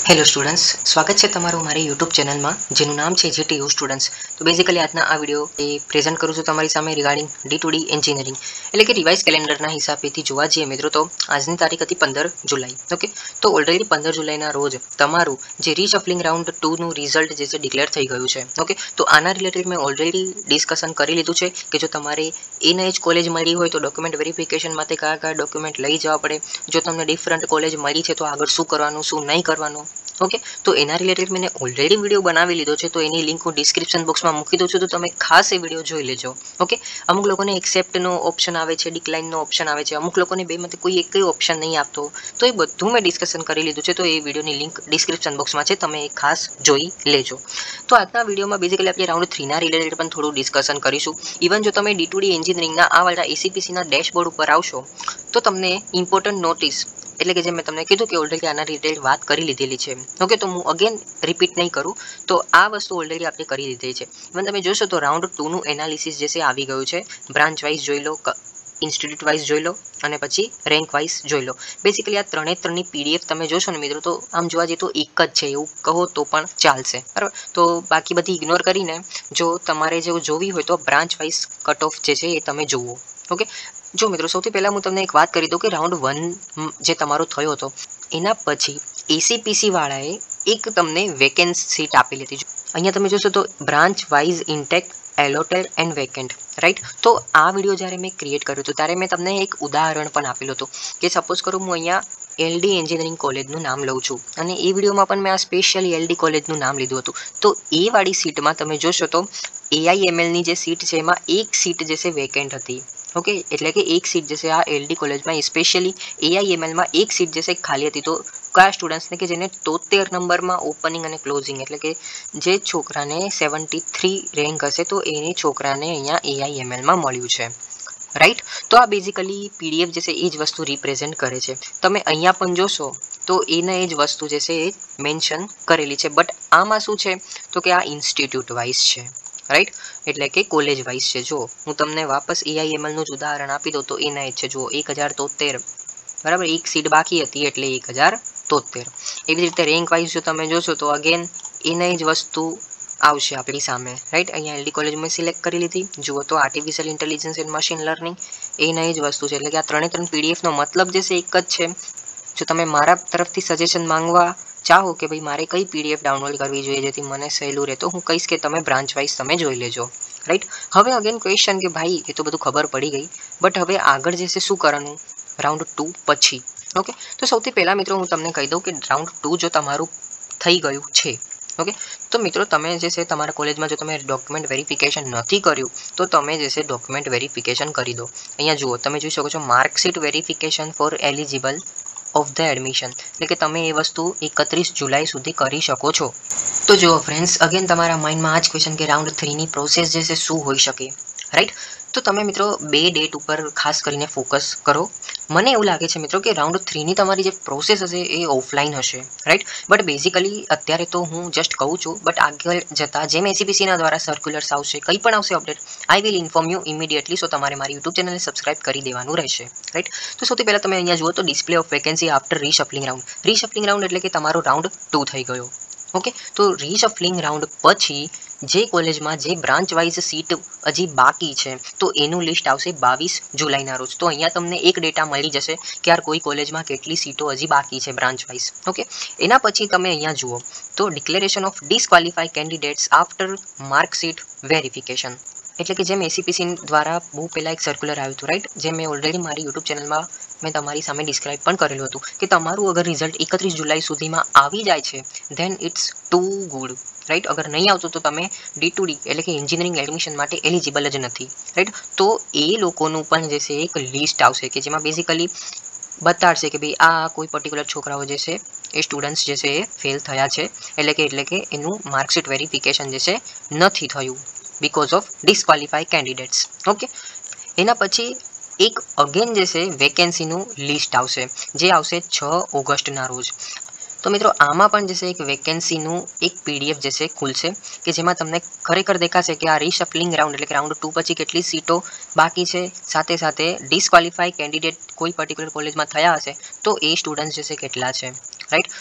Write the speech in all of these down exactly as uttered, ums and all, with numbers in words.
Hello students, સ્વાગત છે તમારું મારી યુટ્યુબ ચેનલમાં જેનું નામ છે જીટીયુ સ્ટુડન્ટ્સ. તો બેઝિકલી આજના આ વિડીયો એ પ્રેઝન્ટ કરું છું તમારી સામે regarding D to D engineering એટલે કે રિવાઇઝ કેલેન્ડરના હિસાબેથી જોવા જઈએ મિત્રો તો આજની તારીખ હતી પંદર જુલાઈ. ઓકે, તો ઓલરેડી પંદર જુલાઈના રોજ તમારું જે રીશફલિંગ રાઉન્ડ ટુનું રિઝલ્ટ જે છે ડિક્લેર થઈ ગયું છે. ઓકે, તો આના રિલેટેડ મેં ઓલરેડી ડિસ્કશન કરી લીધું છે કે જો તમારે એને જ કોલેજ મળી હોય તો ડોક્યુમેન્ટ વેરિફિકેશન માટે કયા કયા ડોક્યુમેન્ટ લઈ જવા પડે, જો તમને ડિફરન્ટ કોલેજ મળી છે તો આગળ શું કરવાનું શું નહીં કરવાનું. ઓકે, તો એના રિલેટેડ મેં ઓલરેડી વિડીયો બનાવી લીધો છે, તો એની લિંક હું ડિસ્ક્રિપ્શન બોક્સમાં મૂકી દઉં છું, તો તમે ખાસ એ વિડીયો જોઈ લેજો. ઓકે, અમુક લોકોને એક્સેપ્ટનો ઓપ્શન આવે છે, ડિક્લાઇનનો ઓપ્શન આવે છે, અમુક લોકોને બેમાંથી કોઈ એક ઓપ્શન નહીં આપતો, તો એ બધું મેં ડિસ્કશન કરી લીધું છે, તો એ વિડીયોની લિંક ડિસ્ક્રિપ્શન બોક્સમાં છે, તમે એ ખાસ જોઈ લેજો. તો આજના વિડીયોમાં બેઝિકલી આપણે રાઉન્ડ થ્રીના રિલેટેડ પણ થોડું ડિસ્કશન કરીશું. ઇવન જો તમે ડી ટુ ડી એન્જિનિયરિંગના આ વાળા એસીપીસીના ડેશબોર્ડ ઉપર આવશો તો તમને ઇમ્પોર્ટન્ટ નોટિસ એટલે કે જે મેં તમને કીધું કે ઓલરેડી આના રિલેટેડ વાત કરી લીધેલી છે. ઓકે, તો હું અગેન રિપીટ નહીં કરું, તો આ વસ્તુ ઓલરેડી આપણે કરી દીધી છે. ઇવન તમે જોશો તો રાઉન્ડ ટુનું એનાલિસિસ જે છે આવી ગયું છે. બ્રાન્ચ વાઇઝ જોઈ લો, ઇન્સ્ટિટ્યૂટ વાઇઝ જોઈ લો અને પછી રેન્ક વાઇઝ જોઈ લો. બેઝિકલી આ ત્રણે ત્રણની પીડીએફ તમે જોશો ને મિત્રો તો આમ જોવા જઈએ તો એક જ છે એવું કહો તો પણ ચાલશે, બરાબર. તો બાકી બધી ઇગ્નોર કરીને જો તમારે જો જોવી હોય તો બ્રાન્ચ વાઇઝ કટ ઓફ જે છે એ તમે જુઓ. ઓકે, જો મિત્રો સૌથી પહેલાં હું તમને એક વાત કરી દઉં કે રાઉન્ડ વન જે તમારો થયો હતો એના પછી એસીપીસી વાળાએ એક તમને વેકેન્સી સીટ આપેલી હતી. અહીંયા તમે જોશો તો branch wise intake allotted and vacant, right. તો આ વિડીયો જ્યારે મેં ક્રિએટ કર્યો હતો ત્યારે મેં તમને એક ઉદાહરણ પણ આપેલું હતું કે સપોઝ કરું હું અહીંયા એલડી એન્જિનિયરિંગ કોલેજનું નામ લઉં છું અને એ વિડીયોમાં પણ મેં આ સ્પેશિયલી એલડી કોલેજનું નામ લીધું હતું. તો એ વાળી સીટમાં તમે જોશો તો એઆઈએમએલની જે સીટ છે એમાં એક સીટ જે છે વેકેન્ટ હતી. ઓકે, એટલે કે એક સીટ જે છે આ એલડી કોલેજમાં સ્પેશિયલી એઆઈએમએલમાં એક સીટ જે છે ખાલી હતી. તો કયા સ્ટુડન્ટ્સને કે જેને તોતેર નંબરમાં ઓપનિંગ અને ક્લોઝિંગ એટલે કે જે છોકરાને સેવન્ટી થ્રી રેન્ક હશે તો એની છોકરાને અહીંયા એઆઈએમએલમાં મળ્યું છે, રાઈટ. તો આ બેઝિકલી પીડીએફ જે છે એ જ વસ્તુ રિપ્રેઝેન્ટ કરે છે. તમે અહીંયા પણ જોશો તો એને એ જ વસ્તુ જે છે એ મેન્શન કરેલી છે. બટ આમાં શું છે તો કે આ ઇન્સ્ટિટ્યૂટ વાઇઝ છે, રાઈટ, એટલે કે કોલેજ વાઇઝ છે. જો હું તમને વાપસ એઆઈએમએલનું જ ઉદાહરણ આપી દઉં તો એના જ છે. જુઓ, એક હજાર તોતેર, બરાબર, એક સીટ બાકી હતી એટલે એક હજાર તોતેર. એવી રીતે રેન્ક વાઇઝ જો તમે જોશો તો અગેન એને જ વસ્તુ આવશે આપણી સામે, રાઈટ. અહીંયા એલડી કોલેજ મેં સિલેક્ટ કરી લીધી. જુઓ તો artificial intelligence and machine learning એના જ વસ્તુ છે. એટલે કે આ ત્રણે ત્રણ પીડીએફનો મતલબ જે છે એક જ છે. જો તમે મારા તરફથી સજેશન માંગવા ચાહો કે ભાઈ મારે કઈ પીડીએફ ડાઉનલોડ કરવી જોઈએ જેથી મને સહેલું રહે, તો હું કહીશ કે તમે બ્રાન્ચ વાઇઝ તમે જોઈ લેજો, રાઈટ. હવે અગેન ક્વેશ્ચન કે ભાઈ એ તો બધું ખબર પડી ગઈ, બટ હવે આગળ જે છે શું કરવાનું રાઉન્ડ ટુ પછી. ઓકે, તો સૌથી પહેલાં મિત્રો હું તમને કહી દઉં કે રાઉન્ડ ટુ જો તમારું થઈ ગયું છે, ઓકે, તો મિત્રો તમે જે છે તમારા કોલેજમાં જો તમે ડોક્યુમેન્ટ વેરિફિકેશન નથી કર્યું તો તમે જે છે ડોક્યુમેન્ટ વેરિફિકેશન કરી દો. અહીંયા જુઓ તમે જોઈ શકો છો marksheet verification for eligible of the admission, એટલે કે તમે એ વસ્તુ એકત્રીસ જુલાઈ સુધી કરી શકો છો. તો જુઓ ફ્રેન્ડ્સ, અગેન તમારા માઇન્ડમાં આ જ ક્વેશ્ચન કે રાઉન્ડ થ્રીની પ્રોસેસ જે છે શું હોઈ શકે, રાઈટ. તો તમે મિત્રો બે ડેટ ઉપર ખાસ કરીને ફોકસ કરો. મને એવું લાગે છે મિત્રો કે રાઉન્ડ થ્રીની તમારી જે પ્રોસેસ હશે એ ઓફલાઈન હશે, રાઈટ. બટ બેઝિકલી અત્યારે તો હું જસ્ટ કહું છું, બટ આગળ જતાં જેમ એસીપીસીના દ્વારા સર્ક્યુલર્સ આવશે, કંઈ પણ આવશે update, I will inform you immediately. So તમારે મારી યુટ્યુબ ચેનલને સબસ્ક્રાઇબ કરી દેવાનું રહેશે, રાઈટ. તો સૌથી પહેલાં તમે અહીંયા જુઓ તો display of vacancy after reshuffling round. Reshuffling round એટલે કે તમારો રાઉન્ડ ટુ થઈ ગયો. ઓકે, તો રીશફલિંગ રાઉન્ડ પછી જે કોલેજમાં જે બ્રાન્ચ વાઇઝ સીટ હજી બાકી છે તો એનું લિસ્ટ આવશે બાવીસ જુલાઈના રોજ. તો અહીંયા તમને એક ડેટા મળી જશે કે યાર કોઈ કોલેજમાં કેટલી સીટો હજી બાકી છે બ્રાન્ચ વાઇઝ. ઓકે, એના પછી તમે અહીંયા જુઓ તો declaration of disqualify candidates after marksheet verification, એટલે કે જેમ એસીપીસી દ્વારા બહુ પહેલાં એક સર્ક્યુલર આવ્યું હતું, રાઈટ, જેમ મેં ઓલરેડી મારી યુટ્યુબ ચેનલમાં મેં તમારી સામે ડિસ્ક્રાઇબ પણ કરેલું હતું કે તમારું અગર રિઝલ્ટ એકત્રીસ જુલાઈ સુધીમાં આવી જાય છે then it's too good, right. અગર નહીં આવતું તો તમે ડી ટુ ડી એટલે કે એન્જિનિયરિંગ એડમિશન માટે એલિજિબલ જ નથી, રાઈટ. તો એ લોકોનું પણ જે છે એક લિસ્ટ આવશે કે જેમાં બેઝિકલી બતાડશે કે ભાઈ આ કોઈ પર્ટિક્યુલર છોકરાઓ જે છે એ સ્ટુડન્ટ્સ જે છે એ ફેલ થયા છે, એટલે કે એટલે કે એનું માર્કશીટ વેરિફિકેશન જે છે નથી થયું because of disqualify candidates. Okay, એના પછી એક અગેન જે છે વેકેન્સીનું લિસ્ટ આવશે જે આવશે છ ઓગસ્ટના રોજ. તો મિત્રો આમાં પણ જે છે એક વેકેન્સીનું એક પીડીએફ જે છે ખુલશે કે જેમાં તમને ખરેખર દેખાશે કે આ રીશફલિંગ રાઉન્ડ એટલે કે રાઉન્ડ ટુ પછી કેટલી સીટો બાકી છે, સાથે સાથે ડિસક્વોલિફાઈ કેન્ડિડેટ કોઈ પર્ટિક્યુલર કોલેજમાં થયા હશે તો એ સ્ટુડન્ટ્સ જે છે કેટલા છે, રાઈટ.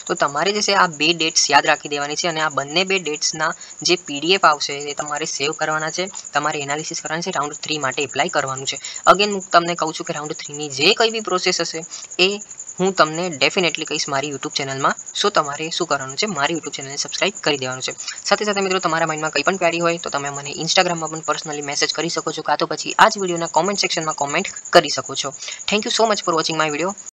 તો તમારે જે છે આ બે ડેટ્સ યાદ રાખી દેવાની છે અને આ બંને બે ડેટ્સના જે પીડીએફ આવશે એ તમારે સેવ કરવાના છે, તમારે એનાલિસિસ કરવાનું છે, રાઉન્ડ થ્રી માટે એપ્લાય કરવાનું છે. અગેન હું તમને કહું છું કે રાઉન્ડ થ્રીની જે કંઈ બી પ્રોસેસ હશે એ હું તમને ડેફિનેટલી કહીશ મારી યુટ્યુબ ચેનલમાં. સો તમારે શું કરવાનું છે, મારી યુટ્યુબ ચેનલને સબસ્ક્રાઇબ કરી દેવાનું છે. સાથે સાથે મિત્રો તમારા માઇન્ડમાં કંઈ પણ ક્વેરી હોય તો તમે મને ઇન્સ્ટાગ્રામમાં પણ પર્સનલી મેસેજ કરી શકો છો, કાં તો પછી આ જ વિડીયોના કોમેન્ટ સેક્શનમાં કોમેન્ટ કરી શકો છો. Thank you so much for watching my video.